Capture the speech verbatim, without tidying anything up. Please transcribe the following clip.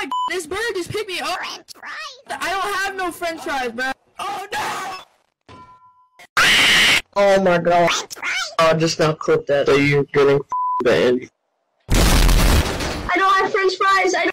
my god, this bird just picked me up. French fries. I don't have no French fries, bro. Oh no! Oh my god. I'll just now clip that. So you're getting banned. I don't have French fries. I don't